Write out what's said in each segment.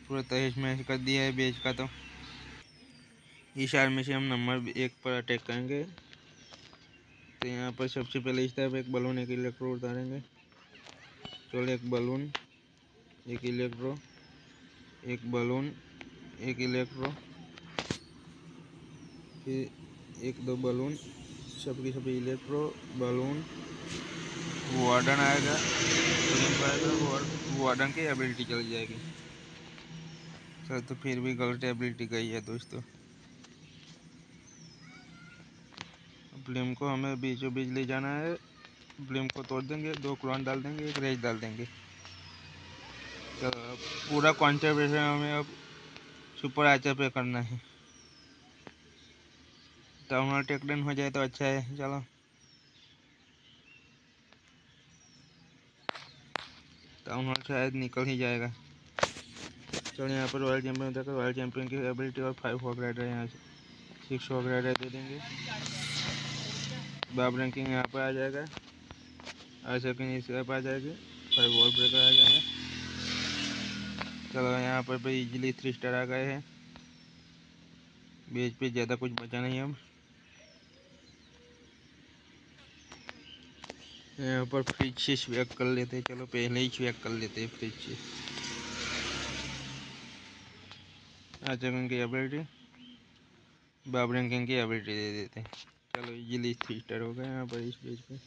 पूरा तहस महस कर दिया है बेच का। तो इस आर्मी से हम नंबर 1 पर अटैक करेंगे। तो यहाँ पर सबसे पहले इस तरफ एक बलून एक इलेक्ट्रो उतारेंगे। चलो एक बलून एक इलेक्ट्रो, एक बलून एक इलेक्ट्रो, फिर एक दो बलून, सबकी सभी इलेक्ट्रो बलून। वार्डन आएगा, वार्डन की एबिलिटी चली जाएगी। सर तो फिर भी गलत एबिलिटी गई है दोस्तों। ब्लिम को हमें बीचों बीच ले जाना है। ब्लिम को तोड़ देंगे, 2 क्लोन डाल देंगे, एक रेज डाल देंगे। तो पूरा कॉन्सेंट्रेशन हमें अब सुपर आर्चर पे करना है। टाउन हॉल टेकडाउन हो जाए तो अच्छा है। चलो टाउन हॉल शायद निकल ही जाएगा। चलो यहाँ पर रॉयल चैंपियन उतर कर रॉयल चैंपियन की एबिलिटी और 5 हॉक राइडर यहाँ से 6 हॉक राइडर दे देंगे। बाब रैंकिंग यहाँ पर आ जाएगा, सेकंड इस पर आ जाएगी, 5 वॉल ब्रेकर आ जाएगा। चलो यहाँ पर भी इजीली 3 स्टार आ गए हैं। बेच पे ज़्यादा कुछ बचा नहीं। अब यहाँ पर फ्रिज से स्वैग कर लेते हैं। चलो पहले ही स्वैग कर लेते हैं फ्रिज से। सेकंड की एबिलिटी, बाब रैंकिंग की एबिलिटी दे देते हैं। चलो इजीली 3 स्टार हो गए यहाँ पर इस पेज पे।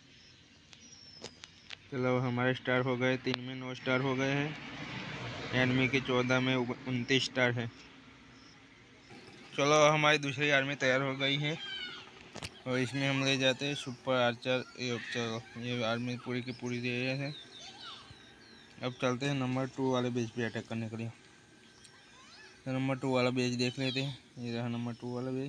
चलो हमारे स्टार हो गए 3 में 9 स्टार हो गए हैं। एनमी के 14 में 29 स्टार है। चलो हमारी दूसरी आर्मी तैयार हो गई है और इसमें हम ले जाते हैं सुपर आर्चर। चलो ये आर्मी पूरी की पूरी तैयार है। अब चलते हैं नंबर 2 वाले बेस पे अटैक करने के लिए। तो नंबर 2 वाला बेस देख लेते हैं। ये रहा नंबर 2 वाला बेस।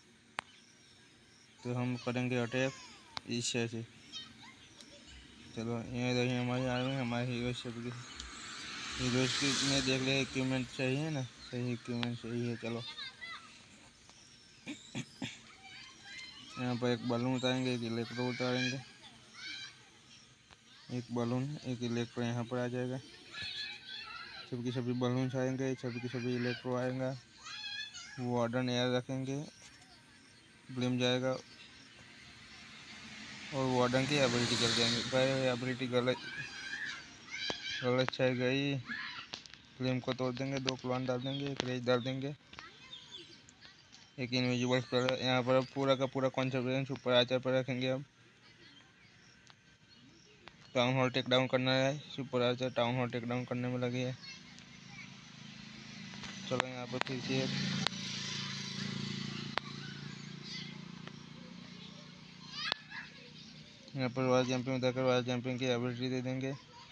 तो हम करेंगे अटैक इस से। चलो ये देखिए हमारी आर्मी, हमारे हीरोज सबकी हीरोज की में देख ले इक्विपमेंट सही है ना, सही इक्विपमेंट सही है। चलो यहाँ पर एक बलून उतारेंगे, एक इलेक्ट्रो उतारेंगे, एक बलून एक इलेक्ट्रो यहाँ पर आ जाएगा। सबकी सभी बलून आएंगे, सबकी सभी इलेक्ट्रो आएगा। वार्डन एयर रखेंगे, ब्लिम जाएगा और वार्डन की एबिलिटी चल जाएंगे। भाई एबिलिटी गलत छाई गई। ब्लिम को तोड़ देंगे, 2 क्लोन डाल देंगे, एक रेज डाल देंगे, एक इनविजिबल स्पेल। यहाँ पर अब पूरा का पूरा कॉन्सेंट्रेशन सुपर आर्चर पर रखेंगे। अब टाउन हॉल टेक डाउन करना है। Super archer town hall take down करने में लगी है। चलो यहाँ पर फिर से यहाँ पर रॉयल चैंपियन उतारकर रॉयल चैंपियन की एबिलिटी दे देंगे।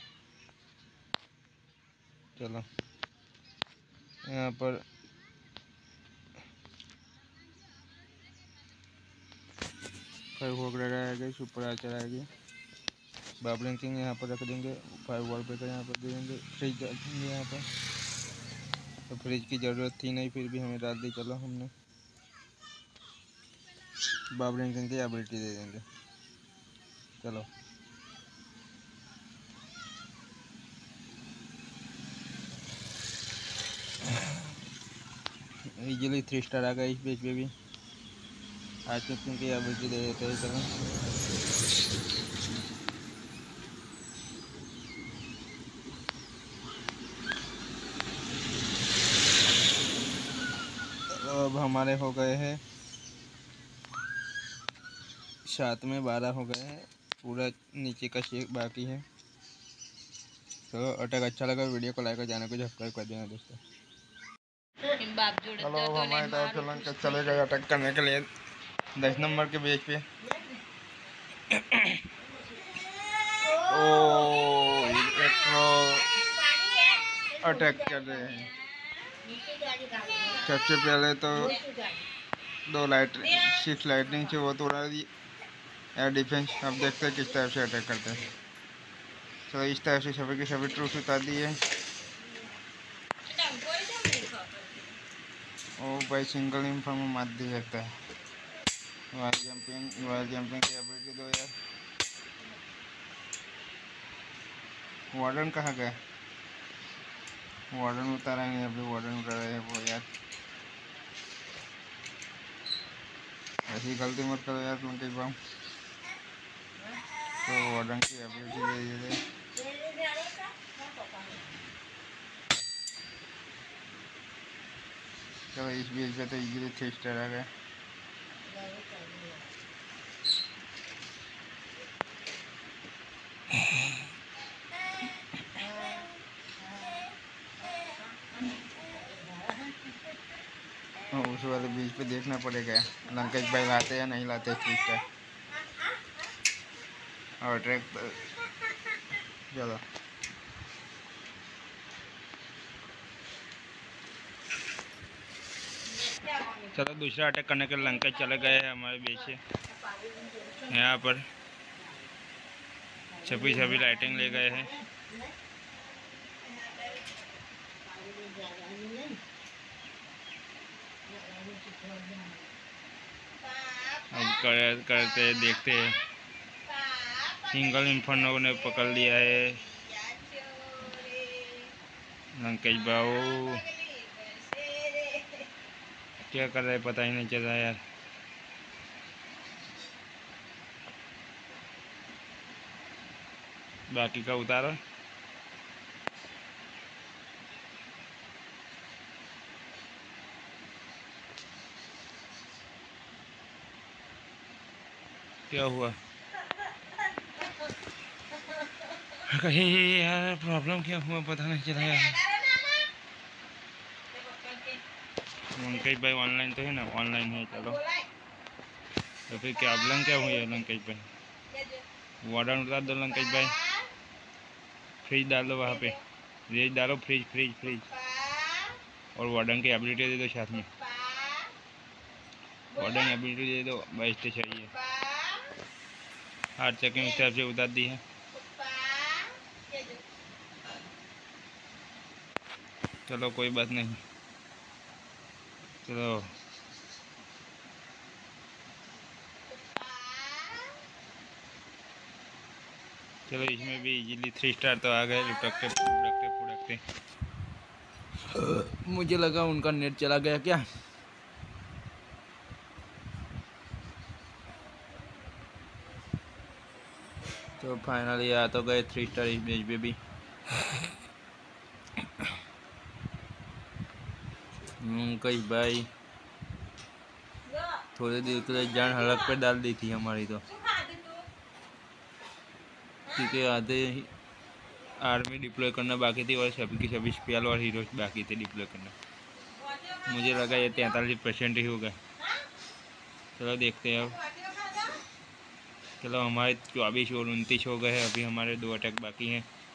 चलो यहाँ पर 5 हॉक राइडर आ गई, सुपर आर्चर आ गई। बाब रैंकिंग यहाँ पर रख देंगे, 5 वॉल ब्रेकर यहाँ पर दे देंगे, फ्रिज डाल देंगे यहाँ पर। तो फ्रिज की ज़रूरत थी नहीं, फिर भी हमें डाल दी। चलो हमने बाब रैंकिंग की एबिलिटी दे देंगे। चलो इजीली 3 स्टार आ गया इस पेज पे भी। आज कैप्टन की एबिलिटी दे देते हैं। चलो अब हमारे हो गए हैं 7 में 12 हो गए हैं। पूरा नीचे का शेक बाकी है। तो अटैक अच्छा लगा वीडियो को लाइक और चैनल को सब्सक्राइब कर देना दोस्तों। चलो अब हमारे तरफ चले गए अटैक करने के लिए 10 नंबर के पेज पे। ओ इलेक्ट्रो अटैक कर रहे हैं। सबसे पहले तो 2 6 लाइटनिंग से वो तोड़ा दी एयर डिफेंस। अब देखते हैं किस तरह से अटैक करते हैं। तो इस तरह से सभी के सभी ट्रूप उतार दिए। ओ भाई सिंगल इन्फॉर्म मार दिया जाता है। रॉयल जंपिंग की एबिलिटी दो यार। वार्डन कहाँ गया? वार्डन उतारेंगे, अभी वार्डन उतारा है वो यार। ऐसी गलती मत करो यार तुम कई बार। तो वार्डन की एबिलिटी दे दे। चलो इस बीच पे तो इजीली 3 स्टार आ गए। उस वाले बीच पे देखना पड़ेगा लंकेश भाई लाते या नहीं लाते 3 स्टार और ट्रैक। चलो चलो दूसरा अटैक करने के लंकेश चले गए हैं हमारे बीच से। यहाँ पर छपी छपी लाइटिंग ले गए हैं। अब करते देखते हैं। सिंगल इन्फर्नो ने पकड़ लिया है लंकेश बाबू। क्या कर रहे पता ही नहीं चल रहा यार। बाकी का उतारो। क्या हुआ कहीं यार प्रॉब्लम क्या हुआ पता नहीं चला यार। लंकेश भाई ऑनलाइन तो है ना, ऑनलाइन है। चलो तो फिर क्या प्रॉब्लम क्या हुई है लंकेश भाई। वार्डन उतार दो लंकेश भाई। फ्रिज डाल दो वहाँ पे, फ्रिज डालो, फ्रिज फ्रिज फ्रिज। और वार्डन की एबिलिटी दे दो साथ में। वार्डन एबिलिटी दे दो, बेस्ट चाहिए। 8 सेकंड उस तरफ से उतार दी है। चलो कोई बात नहीं। चलो चलो इसमें भी इजीली 3 स्टार तो आ गए। लुटकते फुड़कते फुड़कते। मुझे लगा उनका नेट चला गया क्या। तो फाइनली आ तो गए 3 स्टार इस मैच पे भी। कई भाई थोड़ी देर के लिए जान हलक पे डाल दी थी हमारी तो, क्योंकि आधे आर्मी डिप्लॉय करना बाकी थी और सभी की सभी स्पेल और हीरोज बाकी थे डिप्लॉय करना। मुझे लगा ये 43% ही होगा। चलो देखते हैं अब। चलो हमारे 24 और 29 हो गए हैं। अभी हमारे 2 अटैक बाकी हैं।